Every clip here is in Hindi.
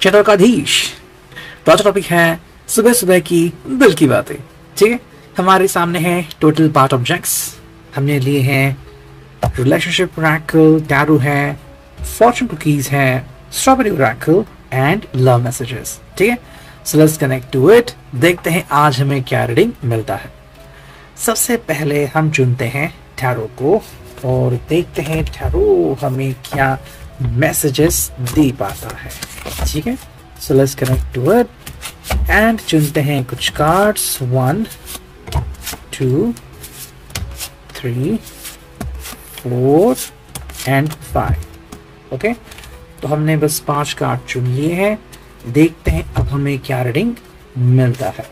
चतुर्काधीश। तो आज टॉपिक है सुबह सुबह की दिल की बातें। ठीक है, हमारे सामने है टोटल पार्ट ऑब्जेक्ट्स। हमने लिए हैं रिलेशनशिप ओरेकल, टैरो है, फॉर्चून कुकीज है, strawberry oracle and love messages. ठीक है, so let's connect to it. देखते हैं आज हमें क्या रीडिंग मिलता है। सबसे पहले हम चुनते हैं टैरो को और देखते हैं टैरो हमें क्या मैसेजेस दे पाता है। ठीक है, so let's connect to it and चुनते हैं कुछ कार्ड्स 1 2 3 4 एंड 5। ओके, तो हमने बस 5 कार्ड चुन लिए हैं। देखते हैं अब हमें क्या रीडिंग मिलता है।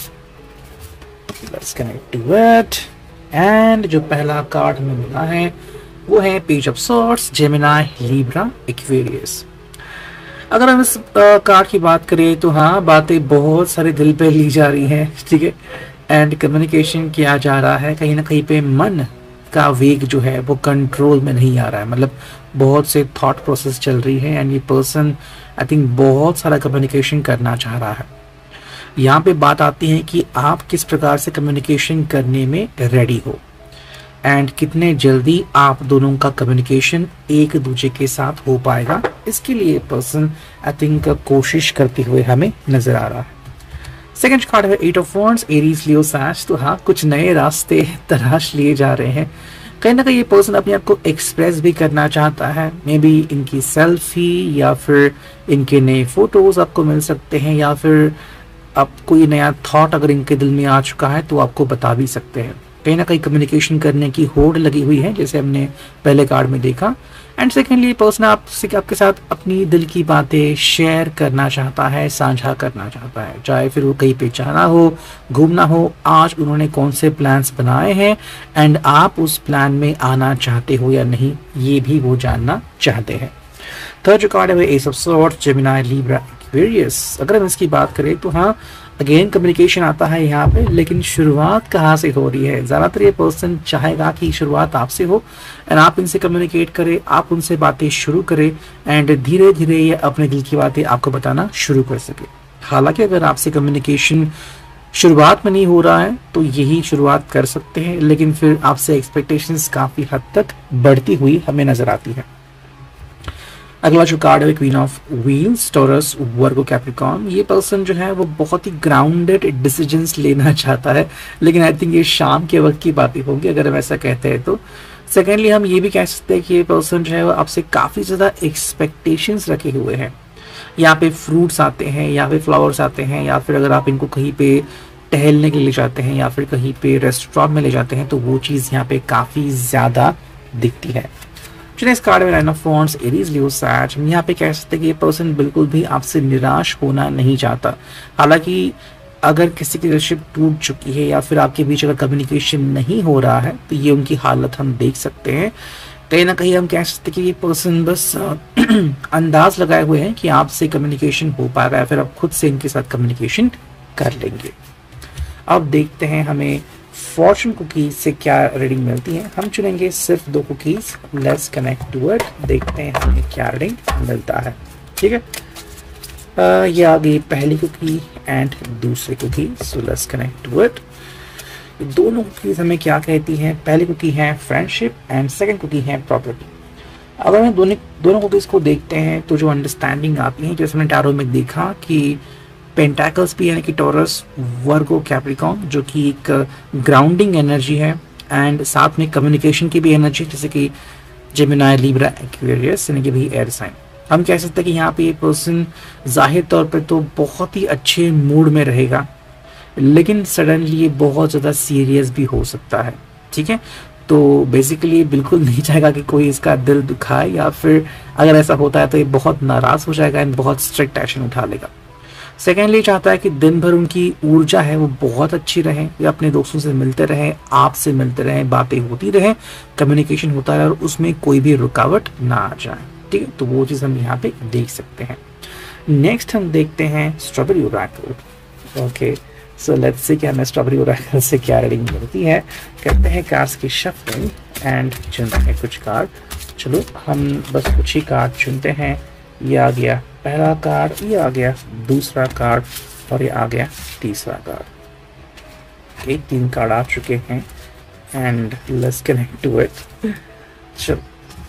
Let's connect to it and जो पहला कार्ड हमें मिला है वो है page of swords, Gemini, Libra, Aquarius. अगर हम इस कार्ड की बात करें तो हाँ, बातें बहुत सारे दिल पे ली जा रही हैं। ठीक है, एंड कम्युनिकेशन किया जा रहा है। कहीं ना कहीं पे मन का वेग जो है वो कंट्रोल में नहीं आ रहा है। मतलब बहुत से थॉट प्रोसेस चल रही है एंड ये पर्सन आई थिंक बहुत सारा कम्युनिकेशन करना चाह रहा है। यहाँ पे बात आती है कि आप किस प्रकार से कम्युनिकेशन करने में रेडी हो एंड कितने जल्दी आप दोनों का कम्युनिकेशन एक दूसरे के साथ हो पाएगा। इसके लिए पर्सन आई थिंक कोशिश करते हुए हमें नजर आ रहा है। सेकंड कार्ड है 8 ऑफ वॉन्ड्स, एरीज, लियो, सैज। तो हाँ, कुछ नए रास्ते तलाश लिए जा रहे हैं। कहीं ना कहीं ये पर्सन अपने आप को एक्सप्रेस भी करना चाहता है। मे बी इनकी सेल्फी या फिर इनके नए फोटोज आपको मिल सकते हैं, या फिर आप कोई नया थॉट अगर इनके दिल में आ चुका है तो आपको बता भी सकते हैं। कहीं ना कहीं कम्युनिकेशन करने की होड़ लगी हुई है, जैसे हमने पहले कार्ड में देखा। एंड सेकेंडली पर्सन आपके साथ अपनी दिल की बातें शेयर करना चाहता है, साझा करना चाहता है। चाहे फिर वो कहीं पे जाना हो, घूमना हो, आज उन्होंने कौन से प्लान्स बनाए हैं एंड आप उस प्लान में आना चाहते हो या नहीं, ये भी वो जानना चाहते हैं। थर्ड जो कार्ड है वो ace of swords, Gemini, Libra, Aquarius. अगर हम इसकी बात करें तो हाँ, अगेन कम्युनिकेशन आता है यहाँ पे, लेकिन शुरुआत कहाँ से हो रही है। ज़्यादातर ये पर्सन चाहेगा कि शुरुआत आपसे हो एंड आप इनसे कम्युनिकेट करें, आप उनसे बातें शुरू करें एंड धीरे धीरे ये अपने दिल की बातें आपको बताना शुरू कर सके। हालांकि अगर आपसे कम्युनिकेशन शुरुआत में नहीं हो रहा है तो यही शुरुआत कर सकते हैं, लेकिन फिर आपसे एक्सपेक्टेशंस काफ़ी हद तक बढ़ती हुई हमें नजर आती है। अगला जो कार्ड है queen of wheels, Taurus, Virgo, Capricorn. ये पर्सन जो है वो बहुत ही ग्राउंडेड डिसीजंस लेना चाहता है, लेकिन आई थिंक ये शाम के वक्त की बातें होंगी अगर हम ऐसा कहते हैं तो। सेकेंडली हम ये भी कह सकते हैं कि ये पर्सन जो है वो आपसे काफ़ी ज़्यादा एक्सपेक्टेशंस रखे हुए हैं। यहाँ पे फ्रूट्स आते हैं, यहाँ पे फ्लावर्स आते हैं, या फिर अगर आप इनको कहीं पे टहलने के लिए ले जाते हैं या फिर कहीं पे रेस्टोरेंट में ले जाते हैं तो वो चीज़ यहाँ पे काफ़ी ज़्यादा दिखती है। इस कार्ड में 9 ऑफ वॉन्ड्स, एरीज, लियो, सैज। हम यहाँ पे कह सकते हैं कि ये पर्सन बिल्कुल भी आपसे निराश होना नहीं चाहता। हालांकि अगर किसी की रिलेशनशिप टूट चुकी है या फिर आपके बीच अगर कम्युनिकेशन नहीं हो रहा है तो ये उनकी हालत हम देख सकते हैं। कहीं ना कहीं हम कह सकते हैं कि ये पर्सन बस अंदाज लगाए हुए हैं कि आपसे कम्युनिकेशन हो पाएगा या फिर आप खुद से इनके साथ कम्युनिकेशन कर लेंगे। अब देखते हैं हमें फॉर्चून कुकीज से क्या रीडिंग मिलती है। हम चुनेंगे सिर्फ 2 cookies. Let's connect to it, देखते हैं हमें क्या रीडिंग मिलता है। ठीक है, ये आ गई पहली कुकी एंड दूसरी cookie. So let's connect to it. दोनों कुकीज हमें क्या कहती हैं। पहली कुकी है फ्रेंडशिप एंड सेकंड कुकी है प्रॉपर्टी। अगर हम दोनों कुकीज को देखते हैं तो जो अंडरस्टैंडिंग आती है, जैसे हमने टैरो में देखा कि पेंटाकल्स भी यानी कि टॉरस, वर्गो, कैप्रिकॉर्न, जो कि एक ग्राउंडिंग एनर्जी है एंड साथ में कम्युनिकेशन की भी एनर्जी, जैसे कि जेमिनी, लिब्रा, एक्वेरियस यानी कि भी एयर साइन। हम कह सकते हैं कि यहाँ पे ये पर्सन जाहिर तौर पे तो बहुत ही अच्छे मूड में रहेगा, लेकिन सडनली ये बहुत ज़्यादा सीरियस भी हो सकता है। ठीक है, तो बेसिकली बिल्कुल नहीं चाहेगा कि कोई इसका दिल दुखाए, या फिर अगर ऐसा होता है तो ये बहुत नाराज़ हो जाएगा एंड बहुत स्ट्रिक्ट एक्शन उठा लेगा। सेकेंडली चाहता है कि दिन भर उनकी ऊर्जा है वो बहुत अच्छी रहे, वे अपने दोस्तों से मिलते रहें, आपसे मिलते रहें, बातें होती रहें, कम्युनिकेशन होता रहे और उसमें कोई भी रुकावट ना आ जाए। ठीक है, तो वो चीज़ हम यहाँ पे देख सकते हैं। नेक्स्ट हम देखते हैं strawberry oracle. Okay, so let's see कि हमें स्ट्रॉबेरी ओरेकल से क्या रीडिंग मिलती है। करते हैं कार्ड्स की शफलिंग एंड चुनते हैं कुछ कार्ड। चलो हम बस कुछ ही कार्ड चुनते हैं ये आ गया पहला कार्ड, ये आ गया दूसरा कार्ड और ये आ गया तीसरा कार्ड। ओके, 3 कार्ड आ चुके हैं and let's connect to it. चलो,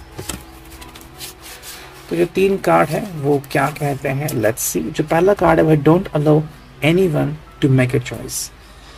तो जो 3 कार्ड है वो क्या कहते हैं, लेट्स सी। जो पहला कार्ड है वह don't allow anyone to make a choice.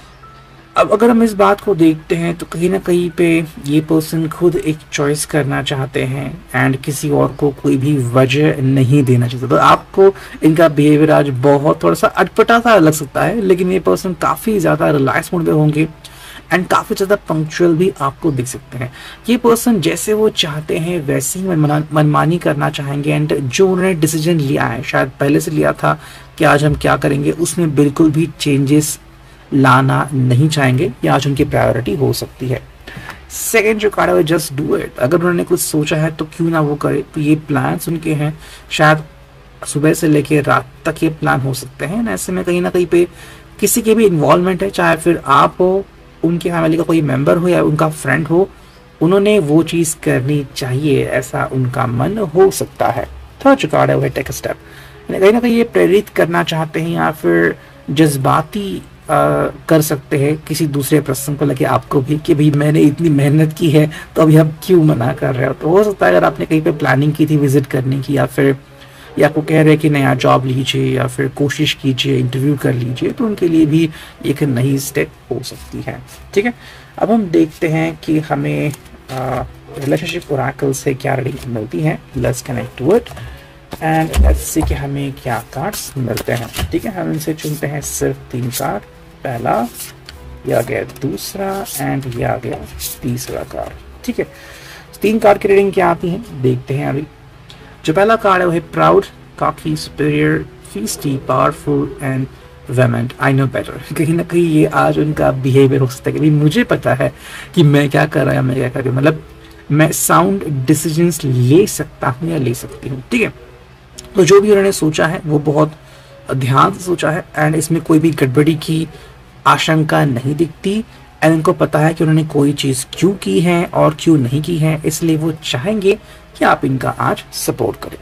अब अगर हम इस बात को देखते हैं तो कहीं ना कहीं पे ये पर्सन खुद एक चॉइस करना चाहते हैं एंड किसी और को कोई भी वजह नहीं देना चाहते। तो आपको इनका बिहेवियर आज बहुत थोड़ा सा अटपटा सा लग सकता है, लेकिन ये पर्सन काफ़ी ज़्यादा रिलैक्स मूड में होंगे एंड काफ़ी ज़्यादा पंक्चुअल भी आपको दिख सकते हैं। ये पर्सन जैसे वो चाहते हैं वैसे ही मनमानी करना चाहेंगे एंड जो उन्होंने डिसीजन लिया है, शायद पहले से लिया था कि आज हम क्या करेंगे, उसमें बिल्कुल भी चेंजेस लाना नहीं चाहेंगे। ये आज उनकी प्रायोरिटी हो सकती है। सेकेंड जो कार्ड है, जस्ट डू इट। अगर उन्होंने कुछ सोचा है तो क्यों ना वो करे। तो ये प्लान्स उनके हैं, शायद सुबह से लेके रात तक ये प्लान हो सकते हैं। ऐसे में कहीं ना कहीं पे किसी के भी इन्वॉल्वमेंट है, चाहे फिर आप हो, उनकी फैमिली का कोई मेंबर हो या उनका फ्रेंड हो, उन्होंने वो चीज़ करनी चाहिए, ऐसा उनका मन हो सकता है। थर्ड जो कार्ड है वो है टेक अ स्टेप। कहीं ना कहीं ये प्रेरित करना चाहते हैं या फिर जज्बाती कर सकते हैं किसी दूसरे पर्सन को लगे आपको भी कि भाई मैंने इतनी मेहनत की है तो अभी आप क्यों मना कर रहे हो। तो हो सकता है अगर आपने कहीं पे प्लानिंग की थी विजिट करने की, या फिर या आपको कह रहे हैं कि नया जॉब लीजिए या फिर कोशिश कीजिए, इंटरव्यू कर लीजिए, तो उनके लिए भी एक नई स्टेप हो सकती है। ठीक है, अब हम देखते हैं कि हमें रिलेशनशिप ओरेकल से क्या रीडिंग मिलती है। Let's connect to it and let's see कि हमें क्या कार्ड्स मिलते हैं। ठीक है, हम इनसे चुनते हैं सिर्फ 3 कार्ड। पहला, यह आ गया दूसरा एंड यह आ गया तीसरा कार्ड। ठीक है, 3 कार्ड की रीडिंग क्या आती है देखते हैं अभी। जो पहला कार्ड है वो है proud, cocky, superior, feisty, powerful and vehement, I know better. कहीं ना कहीं ये आज उनका बिहेवियर हो सकता है कि मुझे पता है कि मैं क्या कर रहा हूँ, मैं क्या कर रही हूँ, मतलब मैं साउंड डिसीजंस ले सकता हूँ या ले सकती हूँ। ठीक है, तो जो भी उन्होंने सोचा है वो बहुत ध्यान से सोचा है एंड इसमें कोई भी गड़बड़ी की आशंका नहीं दिखती एंड उनको पता है कि उन्होंने कोई चीज़ क्यों की है और क्यों नहीं की है, इसलिए वो चाहेंगे कि आप इनका आज सपोर्ट करें।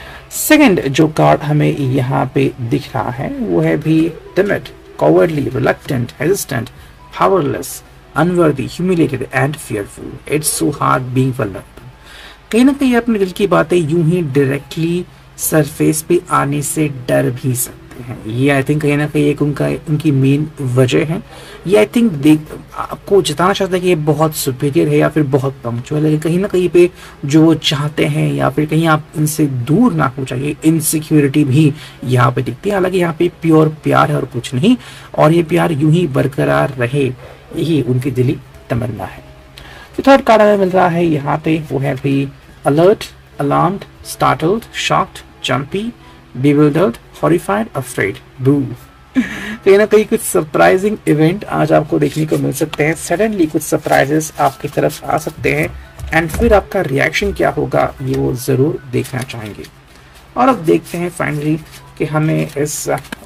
सेकंड जो कार्ड हमें यहाँ पे दिख रहा है वो है भी timid, cowardly, reluctant, hesitant, powerless, unworthy, humiliated and fearful. It's so hard being vulnerable. कहीं ना कहीं अपने दिल की बातें यूं ही डायरेक्टली सरफेस पे आने से डर भी सकते हैं। ये आई थिंक कहीं ना कहीं एक उनकी मेन वजह है। ये आई थिंक देख आपको जताना चाहता है कि ये बहुत सुपीरियर है या फिर बहुत पंक्चुअल है, लेकिन कहीं ना कहीं पे जो वो चाहते हैं या फिर कहीं आप इनसे दूर ना हो जाइए, इनसिक्योरिटी भी यहाँ पे दिखती है। हालांकि यहाँ पे प्योर प्यार है और कुछ नहीं, और ये प्यार यूं ही बरकरार रहे, यही उनकी दिली तमन्ना है। जो थर्ड कार्ड हमें मिल रहा है यहाँ पे वो है भी alert, alarmed, startled, shocked, jumpy, bewildered, horrified, afraid, boo। कहीं ना कहीं कुछ सरप्राइजिंग इवेंट आज आपको देखने को मिल सकते हैं। सडनली कुछ सरप्राइजेस आपकी तरफ आ सकते हैं एंड फिर आपका रिएक्शन क्या होगा ये वो जरूर देखना चाहेंगे। और अब देखते हैं फाइनली कि हमें इस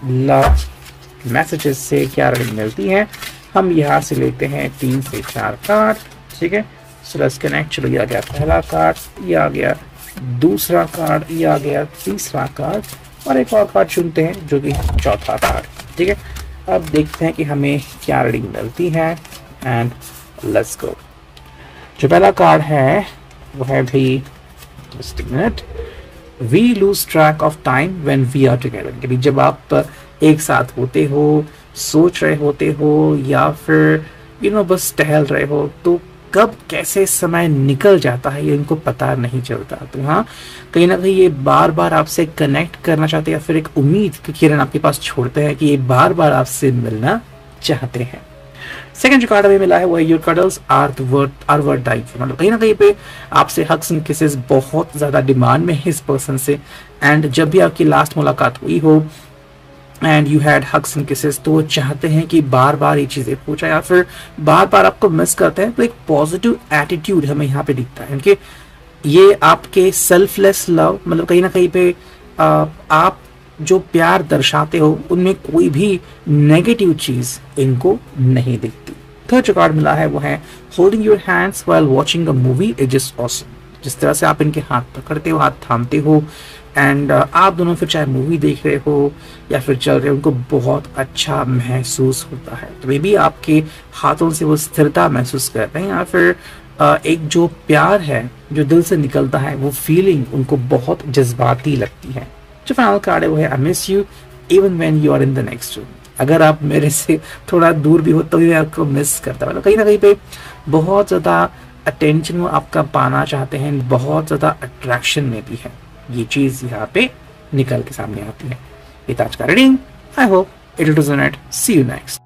लव मैसेजेस से क्या रीडिंग मिलती है। हम यहाँ से लेते हैं 3 से 4 कार्ड। ठीक है, सो लेट्स कनेक्ट। चलो, ये आ गया पहला कार्ड, ये आ गया दूसरा कार्ड, ये आ गया तीसरा कार्ड और एक और कार्ड चुनते हैं जो कि चौथा कार्ड। ठीक है, अब देखते हैं कि हमें क्या रीडिंग मिलती है एंड लेट्स गो। जो पहला कार्ड है वो है भी just a minute, we lose track of time when we are together. कि जब आप एक साथ होते हो, सोच रहे होते हो या फिर बस टहल रहे हो, तो कब कैसे समय निकल जाता है ये इनको पता नहीं चलता। तो हाँ, कहीं ना कहीं ये बार बार आपसे कनेक्ट करना चाहते हैं या फिर एक उम्मीद की किरण आपके पास छोड़ते हैं कि ये बार बार आपसे मिलना चाहते हैं। सेकंड जो कार्ड हमें मिला है वो है your cuddles are worth dying for. मतलब कहीं ना कहीं पे आपसे हग्स एंड किसेस बहुत ज्यादा डिमांड में है इस पर्सन से, एंड जब भी आपकी लास्ट मुलाकात हुई हो and you had hugs and kisses, तो वो चाहते हैं कि बार बार ये चीजें पूछा या फिर बार बार आपको मिस करते हैं। तो एक पॉजिटिव एटीट्यूड हमें यहाँ पे दिखता है कि ये आपके सेल्फलेस लव, मतलब कहीं ना कहीं पे आप जो प्यार दर्शाते हो उनमें कोई भी नेगेटिव चीज इनको नहीं दिखती। थर्ड जो कार्ड मिला है वो है holding your hands while watching a movie is just awesome. जिस तरह से आप इनके हाथ पकड़ते हो, हाथ थामते हो, एंड आप दोनों फिर चाहे मूवी देख रहे हो या फिर चल रहे हो, उनको बहुत अच्छा महसूस होता है। तो मे बी आपके हाथों से वो स्थिरता महसूस कर रहे हैं, या फिर एक जो प्यार है जो दिल से निकलता है, वो फीलिंग उनको बहुत जज्बाती लगती है। जो फाइनल कार्ड है वो है I miss you even when you are in the next room. अगर आप मेरे से थोड़ा दूर भी हो तो भी मैं आपको मिस करता हूँ। कहीं ना कहीं पे बहुत ज़्यादा अटेंशन वो आपका पाना चाहते हैं, बहुत ज़्यादा अट्रैक्शन में भी है। ये चीज़ यहाँ पे निकल के सामने आती है। ये आज का reading. I hope it will resonate. See you next.